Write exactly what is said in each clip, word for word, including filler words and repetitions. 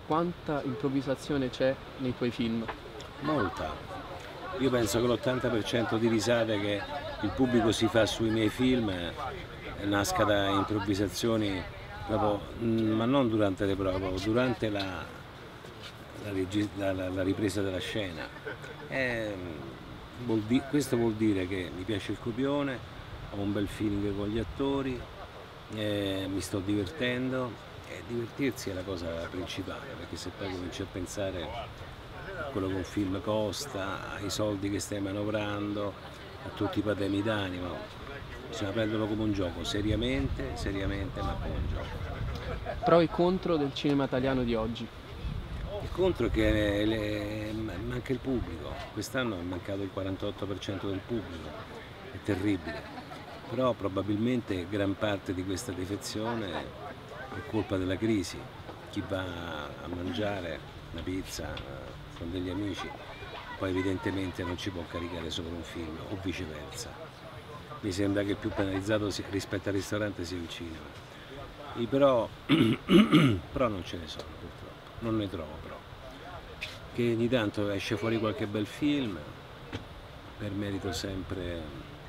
quanta improvvisazione c'è nei tuoi film? Molta. Io penso che l'ottanta per cento di risate che il pubblico si fa sui miei film nasca da improvvisazioni proprio, ma non durante le prove, proprio durante la, la, la, la ripresa della scena. E, vuol di, questo vuol dire che mi piace il copione, ho un bel feeling con gli attori, eh, mi sto divertendo, e divertirsi è la cosa principale, perché se poi cominci a pensare a quello che un film costa, ai soldi che stai manovrando, a tutti i patemi d'animo, bisogna prenderlo come un gioco, seriamente, seriamente, ma come un gioco. Pro e contro del cinema italiano di oggi? Il contro è che le, manca il pubblico, quest'anno è mancato il quarantotto per cento del pubblico, è terribile, però probabilmente gran parte di questa defezione è colpa della crisi. Chi va a mangiare una pizza con degli amici poi evidentemente non ci può caricare sopra un film, o viceversa. Mi sembra che più penalizzato rispetto al ristorante sia il cinema. E però, però non ce ne sono purtroppo, non ne trovo però. Che ogni tanto esce fuori qualche bel film, per merito sempre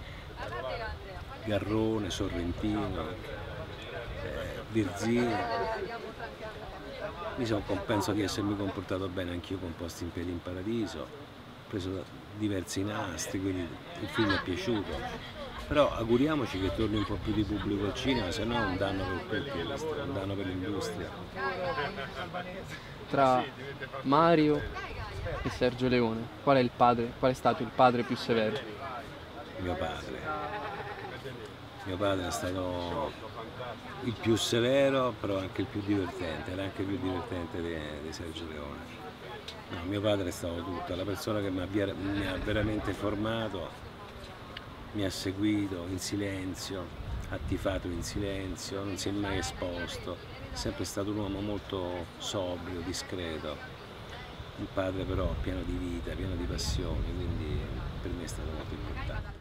Garrone, Sorrentino, eh, Virzini. Mi sono, penso di essermi comportato bene anch'io con Posti in piedi in paradiso, ho preso diversi nastri, quindi il film è piaciuto. Però auguriamoci che torni un po' più di pubblico al cinema, se no è un danno per tutti, è un danno per l'industria. Tra Mario e Sergio Leone, qual è il padre, qual è stato il padre più severo? Mio padre. Mio padre è stato il più severo, però anche il più divertente, era anche più divertente di, di Sergio Leone. No, mio padre è stato tutto, la persona che mi ha, mi ha veramente formato, mi ha seguito in silenzio, ha tifato in silenzio, non si è mai esposto, è sempre stato un uomo molto sobrio, discreto. Il padre però pieno di vita, pieno di passioni, quindi per me è stato molto importante.